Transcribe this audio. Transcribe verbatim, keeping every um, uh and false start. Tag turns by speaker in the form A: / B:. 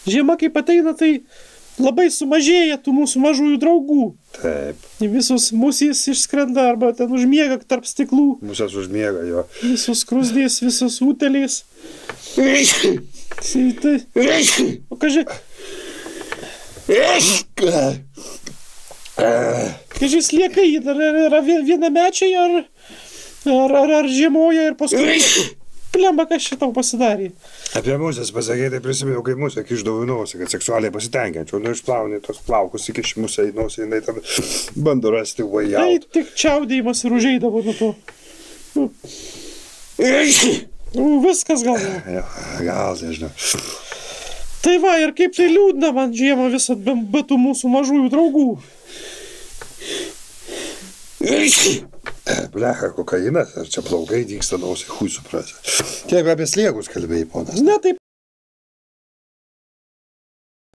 A: žiema kaip ateina, tai labai sumažėja tų mūsų mažųjų draugų.
B: Taip.
A: Visus musės išskrenda arba ten užmiega tarp stiklų.
B: Musės užmiega, jo.
A: Visus krusdės, visus utelės. Tai... O kaži... Kaži, sliekai yra vienamečiai ar, ar, ar, ar žiemoja ir paskui... Plemba, kas šitau pasidarė.
B: Apie musės pasakė, tai prisimenu, kai musė kišdavo į nosį, kad seksualiai pasitenkiančiau. Nu, išplauni tos plaukus, įkiš musę į nosį, jinai ten bando rasti way out.
A: Tai tik čiaudėjimas ir užeidavo nuo to. Viskas gal.
B: Ja, gal, nežinau.
A: Tai va, ir kaip tai liūdna man žiemą visat be, be tų mūsų mažųjų draugų.
B: Blecha, kokainas, ar čia plaukai dyksta nosį, hui suprasi. Taip apie sliegus kalbėjai, ponas.
A: Ne, taip